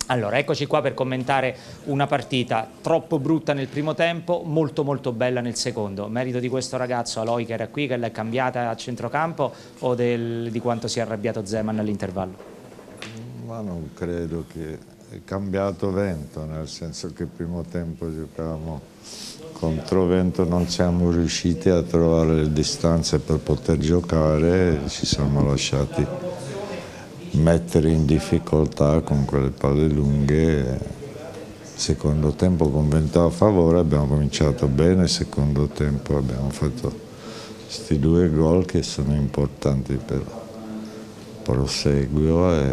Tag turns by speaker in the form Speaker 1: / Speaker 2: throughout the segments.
Speaker 1: Allora, eccoci qua per commentare una partita troppo brutta nel primo tempo, molto molto bella nel secondo. Merito di questo ragazzo Aloy che era qui, che l'ha cambiata a centrocampo, o di quanto si è arrabbiato Zeman all'intervallo?
Speaker 2: Ma non credo che è cambiato Vento, nel senso che il primo tempo giocavamo contro Vento, non siamo riusciti a trovare le distanze per poter giocare e ci siamo lasciati mettere in difficoltà con quelle palle lunghe. Secondo tempo con Vento a favore, abbiamo cominciato bene, secondo tempo abbiamo fatto questi 2 gol che sono importanti per il proseguio e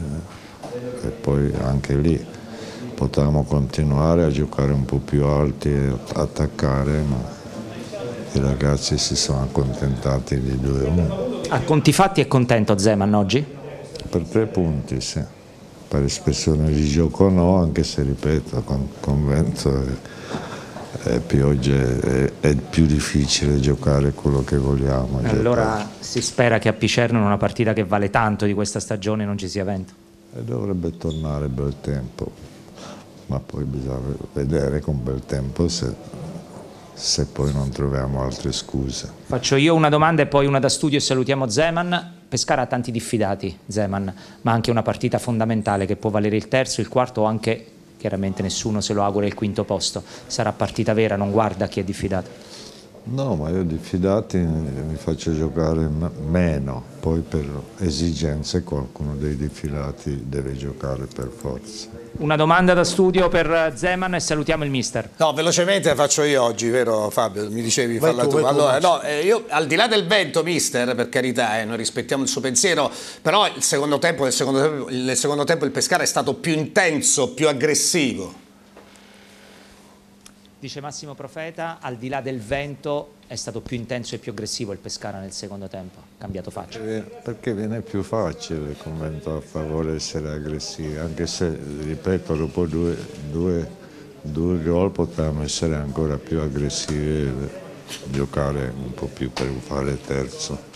Speaker 2: poi anche lì potevamo continuare a giocare un po' più alti e attaccare, ma i ragazzi si sono accontentati di 2-1.
Speaker 1: A conti fatti è contento Zeman oggi?
Speaker 2: Per 3 punti, sì. Per espressione di gioco no, anche se ripeto, con Vento e Piogge è più difficile giocare quello che vogliamo.
Speaker 1: Allora si spera che a Picerno, in una partita che vale tanto di questa stagione, non ci sia vento.
Speaker 2: E dovrebbe tornare bel tempo, ma poi bisogna vedere con bel tempo se poi non troviamo altre scuse.
Speaker 1: Faccio io una domanda e poi una da studio e salutiamo Zeman. Pescara ha tanti diffidati, Zeman, ma anche una partita fondamentale che può valere il terzo, il quarto o anche, chiaramente nessuno se lo augura, il quinto posto. Sarà partita vera, non guarda chi è diffidato.
Speaker 2: No, ma io diffidati mi faccio giocare meno, poi per esigenze qualcuno dei diffidati deve giocare per forza.
Speaker 1: Una domanda da studio per Zeman e salutiamo il mister.
Speaker 3: No, velocemente la faccio io oggi, vero Fabio? Mi dicevi farla tu. Allora, no, io al di là del Vento, mister, per carità, noi rispettiamo il suo pensiero, però nel secondo tempo il Pescara è stato più intenso, più aggressivo.
Speaker 1: Dice Massimo Profeta, al di là del Vento è stato più intenso e più aggressivo il Pescara nel secondo tempo, cambiato faccia.
Speaker 2: Perché viene più facile con Vento a favore essere aggressivi, anche se, ripeto, dopo due gol potevamo essere ancora più aggressivi e giocare un po' più per fare terzo.